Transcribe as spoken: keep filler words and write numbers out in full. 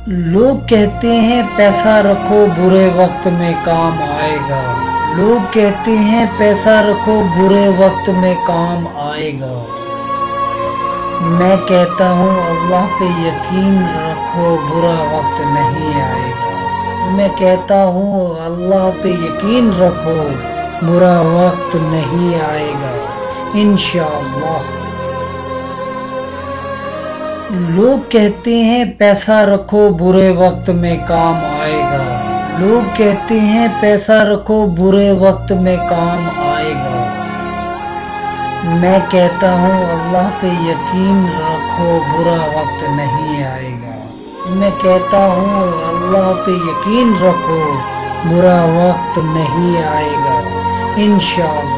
लोग कहते हैं पैसा रखो बुरे वक्त में काम आएगा। लोग कहते हैं पैसा रखो बुरे वक्त में काम आएगा। मैं कहता हूँ अल्लाह पे यकीन रखो बुरा वक्त नहीं आएगा। मैं कहता हूँ अल्लाह पे यकीन रखो बुरा वक्त नहीं आएगा इंशाअल्लाह। लोग कहते हैं पैसा रखो बुरे वक्त में काम आएगा। लोग कहते हैं पैसा रखो बुरे वक्त में काम आएगा। मैं कहता हूँ अल्लाह पे यकीन रखो बुरा वक्त नहीं आएगा। मैं कहता हूँ अल्लाह पे यकीन रखो बुरा वक्त नहीं आएगा इंशाअल्लाह।